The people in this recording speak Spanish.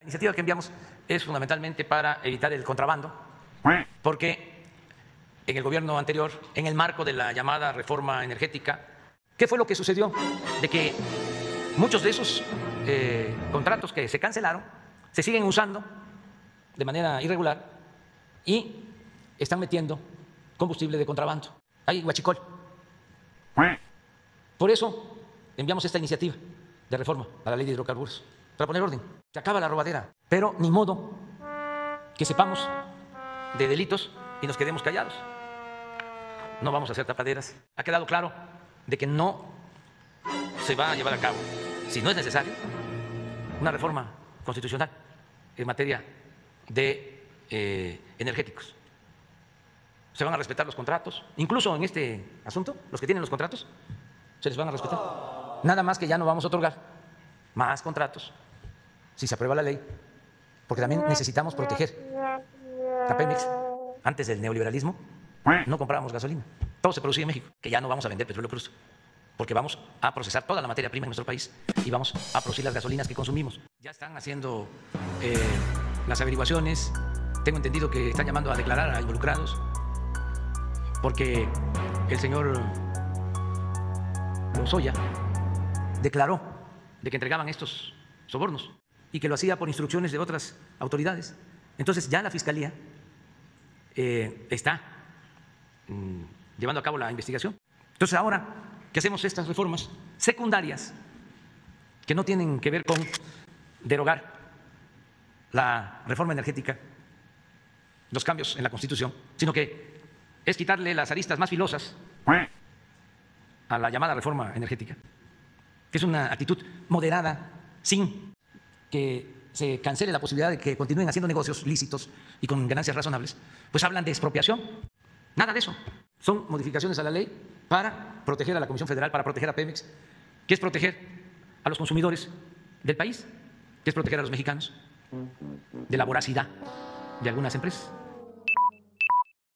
iniciativa que enviamos es fundamentalmente para evitar el contrabando, porque en el gobierno anterior, en el marco de la llamada reforma energética, ¿qué fue lo que sucedió? De que muchos de esos contratos que se cancelaron se siguen usando de manera irregular y están metiendo combustible de contrabando. Hay huachicol. Por eso enviamos esta iniciativa de reforma a la ley de hidrocarburos, para poner orden. Se acaba la robadera, pero ni modo que sepamos de delitos y nos quedemos callados. No vamos a hacer tapaderas. Ha quedado claro de que no se va a llevar a cabo, si no es necesario, una reforma constitucional en materia de energéticos. Se van a respetar los contratos, incluso en este asunto, los que tienen los contratos, se les van a respetar. Nada más que ya no vamos a otorgar más contratos si se aprueba la ley, porque también necesitamos proteger a Pemex. Antes del neoliberalismo no comprábamos gasolina, todo se producía en México, que ya no vamos a vender petróleo crudo, porque vamos a procesar toda la materia prima en nuestro país y vamos a producir las gasolinas que consumimos. Ya están haciendo las averiguaciones, tengo entendido que están llamando a declarar a involucrados, porque el señor Lozoya declaró de que entregaban estos sobornos y que lo hacía por instrucciones de otras autoridades. Entonces ya la Fiscalía está llevando a cabo la investigación. Entonces ahora que hacemos estas reformas secundarias que no tienen que ver con derogar la reforma energética, los cambios en la Constitución, sino que es quitarle las aristas más filosas a la llamada reforma energética, que es una actitud moderada, sin que se cancele la posibilidad de que continúen haciendo negocios lícitos y con ganancias razonables, pues hablan de expropiación. Nada de eso. Son modificaciones a la ley para proteger a la Comisión Federal, para proteger a Pemex, que es proteger a los consumidores del país, que es proteger a los mexicanos de la voracidad de algunas empresas.